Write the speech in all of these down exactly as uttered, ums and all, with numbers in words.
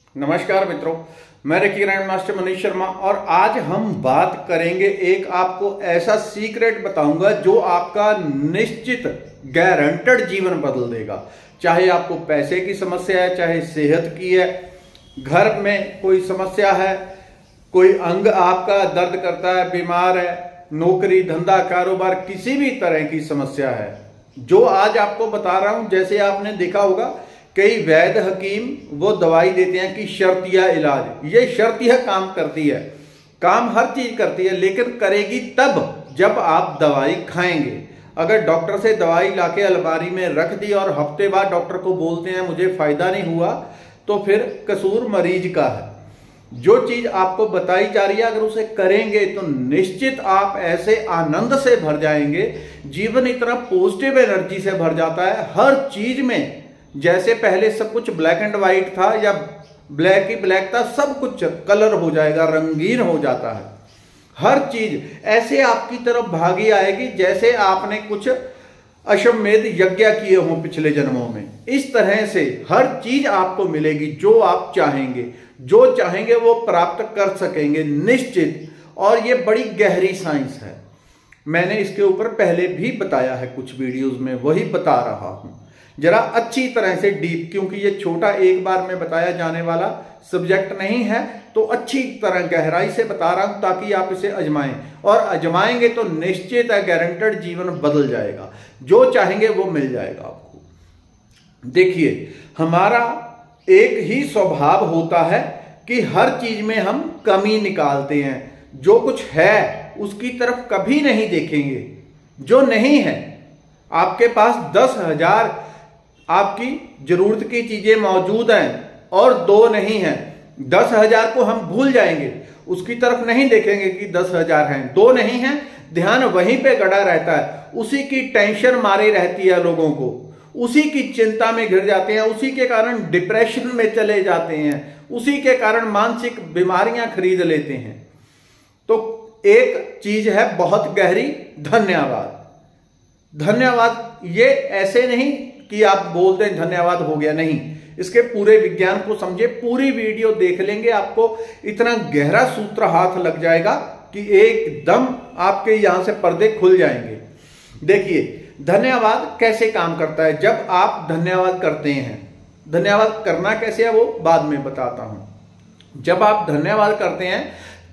नमस्कार मित्रों, मैं reiki grand master Manish Sharma और आज हम बात करेंगे। एक आपको ऐसा सीक्रेट बताऊंगा जो आपका निश्चित गारंटेड जीवन बदल देगा। चाहे आपको पैसे की समस्या है, चाहे सेहत की है, घर में कोई समस्या है, कोई अंग आपका दर्द करता है, बीमार है, नौकरी धंधा कारोबार किसी भी तरह की समस्या है, जो आज आपको बता रहा हूं। जैसे आपने देखा होगा कई वैद्य हकीम वो दवाई देते हैं कि शर्तिया इलाज, ये शर्तिया काम करती है, काम हर चीज करती है, लेकिन करेगी तब जब आप दवाई खाएंगे। अगर डॉक्टर से दवाई लाके अलमारी में रख दी और हफ्ते बाद डॉक्टर को बोलते हैं मुझे फायदा नहीं हुआ, तो फिर कसूर मरीज का है। जो चीज आपको बताई जा रही है अगर उसे करेंगे तो निश्चित आप ऐसे आनंद से भर जाएंगे। जीवन इतना पॉजिटिव एनर्जी से भर जाता है हर चीज में। जैसे पहले सब कुछ ब्लैक एंड व्हाइट था या ब्लैक ही ब्लैक था, सब कुछ कलर हो जाएगा, रंगीन हो जाता है। हर चीज ऐसे आपकी तरफ भागी आएगी जैसे आपने कुछ अश्वमेध यज्ञ किए हों पिछले जन्मों में। इस तरह से हर चीज आपको मिलेगी जो आप चाहेंगे, जो चाहेंगे वो प्राप्त कर सकेंगे निश्चित। और ये बड़ी गहरी साइंस है, मैंने इसके ऊपर पहले भी बताया है कुछ वीडियोस में, वही बता रहा हूं जरा अच्छी तरह से डीप, क्योंकि ये छोटा एक बार में बताया जाने वाला सब्जेक्ट नहीं है, तो अच्छी तरह गहराई से बता रहा हूं ताकि आप इसे आजमाएं। और आजमाएंगे तो निश्चित है गारंटेड जीवन बदल जाएगा, जो चाहेंगे वो मिल जाएगा आपको। देखिए, हमारा एक ही स्वभाव होता है कि हर चीज में हम कमी निकालते हैं। जो कुछ है उसकी तरफ कभी नहीं देखेंगे। जो नहीं है, आपके पास दस हजार आपकी जरूरत की चीजें मौजूद हैं और दो नहीं हैं, दस हजार को हम भूल जाएंगे, उसकी तरफ नहीं देखेंगे कि दस हजार हैं, दो नहीं हैं, ध्यान वहीं पे गड़ा रहता है। उसी की टेंशन मारी रहती है लोगों को, उसी की चिंता में घिर जाते हैं, उसी के कारण डिप्रेशन में चले जाते हैं, उसी के कारण मानसिक बीमारियां खरीद लेते हैं। तो एक चीज है बहुत गहरी, धन्यवाद। धन्यवाद ये ऐसे नहीं कि आप बोल दें धन्यवाद हो गया, नहीं, इसके पूरे विज्ञान को समझे। पूरी वीडियो देख लेंगे, आपको इतना गहरा सूत्र हाथ लग जाएगा कि एकदम आपके यहां से पर्दे खुल जाएंगे। देखिए, धन्यवाद कैसे काम करता है। जब आप धन्यवाद करते हैं, धन्यवाद करना कैसे है वो बाद में बताता हूं। जब आप धन्यवाद करते हैं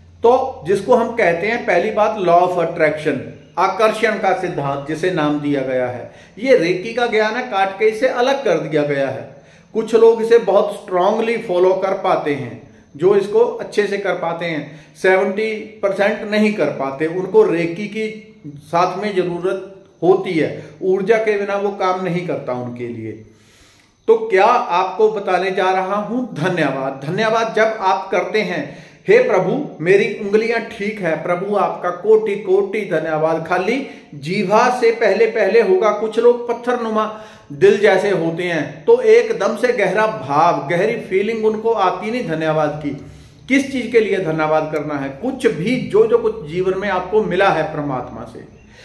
तो जिसको हम कहते हैं, पहली बात लॉ ऑफ अट्रैक्शन, आकर्षण का सिद्धांत जिसे नाम दिया गया है, ये रेकी का ज्ञान है, काट के इसे अलग कर दिया गया है। कुछ लोग इसे बहुत स्ट्रांगली फॉलो कर पाते हैं, जो इसको अच्छे से कर पाते हैं, सेवेंटी परसेंट नहीं कर पाते, उनको रेकी की साथ में जरूरत होती है, ऊर्जा के बिना वो काम नहीं करता उनके लिए। तो क्या आपको बताने जा रहा हूं, धन्यवाद। धन्यवाद जब आप करते हैं, हे प्रभु मेरी उंगलियां ठीक है, प्रभु आपका कोटि कोटि धन्यवाद, खाली जीवा से पहले पहले होगा। कुछ लोग पत्थर नुमा दिल जैसे होते हैं, तो एकदम से गहरा भाव, गहरी फीलिंग उनको आती नहीं धन्यवाद की। किस चीज के लिए धन्यवाद करना है? कुछ भी, जो जो कुछ जीवन में आपको मिला है परमात्मा से,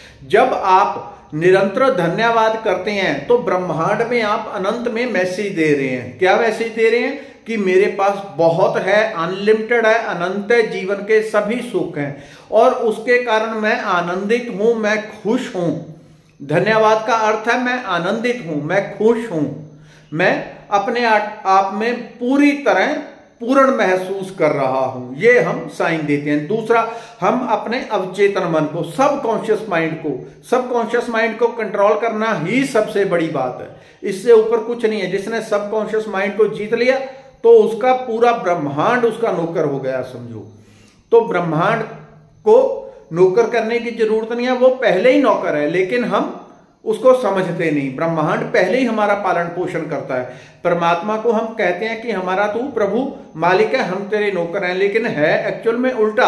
जब आप निरंतर धन्यवाद करते हैं तो ब्रह्मांड में आप अनंत में मैसेज दे रहे हैं। क्या मैसेज दे रहे हैं? कि मेरे पास बहुत है, अनलिमिटेड है, अनंत है, जीवन के सभी सुख हैं और उसके कारण मैं आनंदित हूं, मैं खुश हूं। धन्यवाद का अर्थ है मैं आनंदित हूं, मैं खुश हूं, मैं अपने आप में पूरी तरह पूर्ण महसूस कर रहा हूं। ये हम साइन देते हैं। दूसरा, हम अपने अवचेतन मन को, सबकॉन्शियस माइंड को, सबकॉन्शियस माइंड को कंट्रोल करना ही सबसे बड़ी बात है। इससे ऊपर कुछ नहीं है। जिसने सबकॉन्शियस माइंड को जीत लिया तो उसका पूरा ब्रह्मांड उसका नौकर हो गया, समझो। तो ब्रह्मांड को नौकर करने की जरूरत नहीं है, वो पहले ही नौकर है, लेकिन हम उसको समझते नहीं। ब्रह्मांड पहले ही हमारा पालन पोषण करता है। परमात्मा को हम कहते हैं कि हमारा तू प्रभु मालिक है, हम तेरे नौकर हैं, लेकिन है एक्चुअल में उल्टा।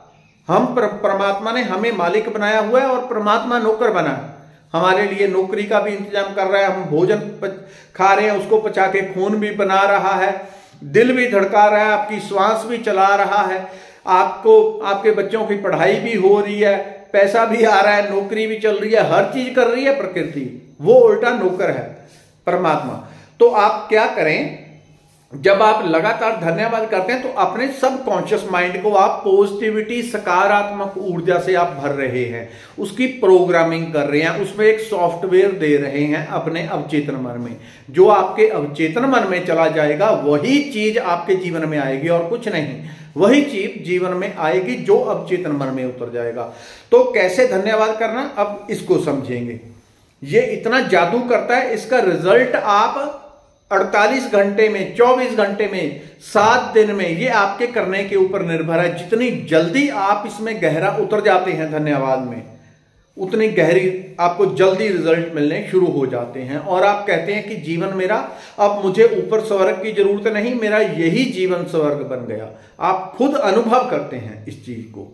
हम परमात्मा ने हमें मालिक बनाया हुआ है और परमात्मा नौकर बना है। हमारे लिए नौकरी का भी इंतजाम कर रहा है, हम भोजन खा रहे हैं, उसको पचा के खून भी बना रहा है, दिल भी धड़का रहा है, आपकी श्वास भी चला रहा है, आपको आपके बच्चों की पढ़ाई भी हो रही है, पैसा भी आ रहा है, नौकरी भी चल रही है, हर चीज कर रही है प्रकृति। वो उल्टा नौकर है परमात्मा। तो आप क्या करें, जब आप लगातार धन्यवाद करते हैं तो अपने सबकॉन्शियस माइंड को आप पॉजिटिविटी, सकारात्मक ऊर्जा से आप भर रहे हैं, उसकी प्रोग्रामिंग कर रहे हैं, उसमें एक सॉफ्टवेयर दे रहे हैं अपने अवचेतन मन में। जो आपके अवचेतन मन में चला जाएगा वही चीज आपके जीवन में आएगी और कुछ नहीं, वही चीज जीवन में आएगी जो अवचेतन मन में उतर जाएगा। तो कैसे धन्यवाद करना, अब इसको समझेंगे। ये इतना जादू करता है, इसका रिजल्ट आप अड़तालीस घंटे में, चौबीस घंटे में, सात दिन में, ये आपके करने के ऊपर निर्भर है। जितनी जल्दी आप इसमें गहरा उतर जाते हैं धन्यवाद में, उतनी गहरी आपको जल्दी रिजल्ट मिलने शुरू हो जाते हैं और आप कहते हैं कि जीवन मेरा, अब मुझे ऊपर स्वर्ग की जरूरत नहीं, मेरा यही जीवन स्वर्ग बन गया। आप खुद अनुभव करते हैं इस चीज को।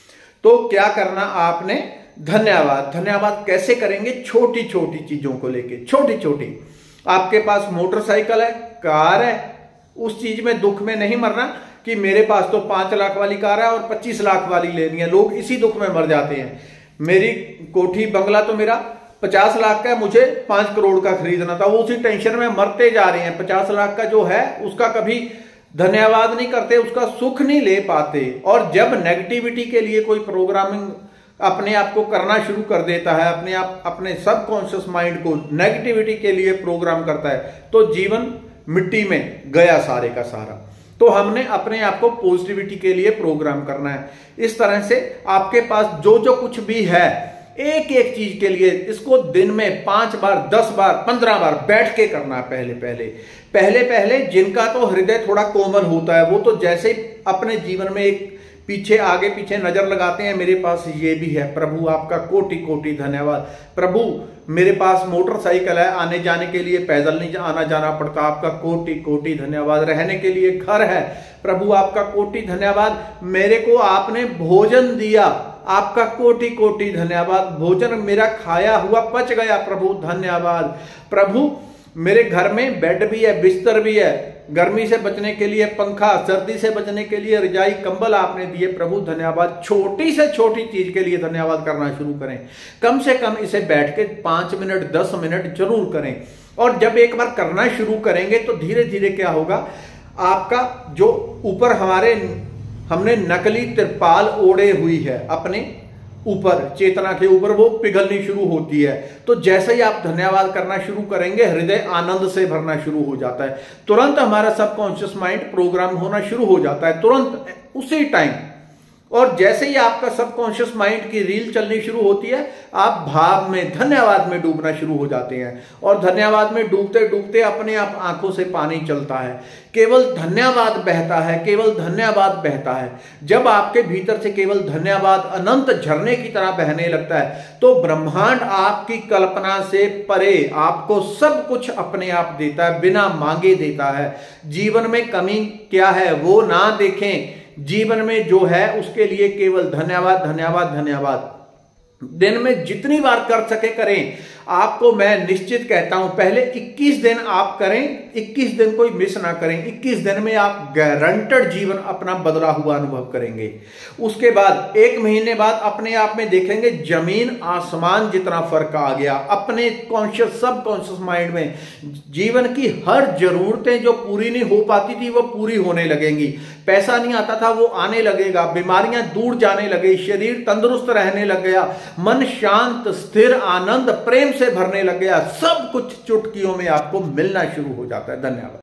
तो क्या करना आपने, धन्यवाद। धन्यवाद कैसे करेंगे, छोटी छोटी चीजों को लेके, छोटी छोटी। आपके पास मोटरसाइकिल है, कार है, उस चीज में दुख में नहीं मरना कि मेरे पास तो पांच लाख वाली कार है और पच्चीस लाख वाली लेनी है। लोग इसी दुख में मर जाते हैं। मेरी कोठी बंगला तो मेरा पचास लाख का है, मुझे पांच करोड़ का खरीदना था, वो उसी टेंशन में मरते जा रहे हैं। पचास लाख का जो है उसका कभी धन्यवाद नहीं करते, उसका सुख नहीं ले पाते। और जब नेगेटिविटी के लिए कोई प्रोग्रामिंग अपने आप को करना शुरू कर देता है, अपने आप अपने सबकॉन्शियस माइंड को नेगेटिविटी के लिए प्रोग्राम करता है, तो जीवन मिट्टी में गया सारे का सारा। तो हमने अपने आप को पॉजिटिविटी के लिए प्रोग्राम करना है। इस तरह से आपके पास जो जो कुछ भी है, एक एक चीज के लिए इसको दिन में पांच बार, दस बार, पंद्रह बार बैठ के करना है। पहले पहले पहले पहले जिनका तो हृदय थोड़ा कोमल होता है, वो तो जैसे ही अपने जीवन में एक पीछे आगे पीछे नजर लगाते हैं, मेरे पास ये भी है, प्रभु आपका कोटि कोटि धन्यवाद। प्रभु मेरे पास मोटरसाइकिल है, आने जाने के लिए पैदल नहीं आना जाना पड़ता, आपका कोटि कोटि धन्यवाद। रहने के लिए घर है, प्रभु आपका कोटि धन्यवाद। मेरे को आपने भोजन दिया, आपका कोटि कोटि धन्यवाद। भोजन मेरा खाया हुआ पच गया, प्रभु धन्यवाद। प्रभु मेरे घर में बेड भी है, बिस्तर भी है, गर्मी से बचने के लिए पंखा, सर्दी से बचने के लिए रजाई कंबल आपने दिए, प्रभु धन्यवाद। छोटी से छोटी चीज के लिए धन्यवाद करना शुरू करें। कम से कम इसे बैठ के पांच मिनट दस मिनट जरूर करें। और जब एक बार करना शुरू करेंगे तो धीरे धीरे क्या होगा, आपका जो ऊपर हमारे हमने नकली तिरपाल ओढ़े हुई है अपने ऊपर, चेतना के ऊपर, वो पिघलनी शुरू होती है। तो जैसे ही आप धन्यवाद करना शुरू करेंगे, हृदय आनंद से भरना शुरू हो जाता है। तुरंत हमारा सबकॉन्शियस माइंड प्रोग्राम होना शुरू हो जाता है, तुरंत उसी टाइम। और जैसे ही आपका सबकॉन्शियस माइंड की रील चलनी शुरू होती है, आप भाव में, धन्यवाद में डूबना शुरू हो जाते हैं। और धन्यवाद में डूबते डूबते अपने आप आंखों से पानी चलता है, केवल धन्यवाद बहता है, केवल धन्यवाद बहता है। जब आपके भीतर से केवल धन्यवाद अनंत झरने की तरह बहने लगता है, तो ब्रह्मांड आपकी कल्पना से परे आपको सब कुछ अपने आप देता है, बिना मांगे देता है। जीवन में कमी क्या है वो ना देखें, जीवन में जो है उसके लिए केवल धन्यवाद धन्यवाद धन्यवाद। दिन में जितनी बार कर सके करें। आपको मैं निश्चित कहता हूं, पहले इक्कीस दिन आप करें, इक्कीस दिन कोई मिस ना करें। इक्कीस दिन में आप गारंटेड जीवन अपना बदला हुआ अनुभव करेंगे। उसके बाद एक महीने बाद अपने आप में देखेंगे जमीन आसमान जितना फर्क आ गया। अपने कॉन्शियस सब कॉन्शियस माइंड में जीवन की हर जरूरतें जो पूरी नहीं हो पाती थी वो पूरी होने लगेंगी। पैसा नहीं आता था वो आने लगेगा, बीमारियां दूर जाने लगे, शरीर तंदुरुस्त रहने लग गया, मन शांत, स्थिर, आनंद, प्रेम से भरने लग गया। सब कुछ चुटकियों में आपको मिलना शुरू हो जाता है। धन्यवाद।